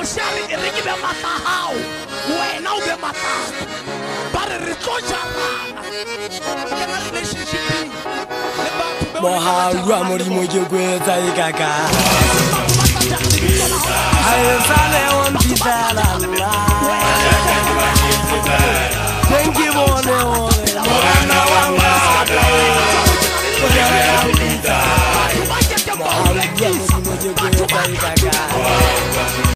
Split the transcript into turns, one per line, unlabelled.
sociale e rigi be mata how we now be mata but reconjara kana relationship
Moha Ramori Mojogwe Zaigaka I sale on Pitala Thank you Moha Ramori Mojogwe Zaigaka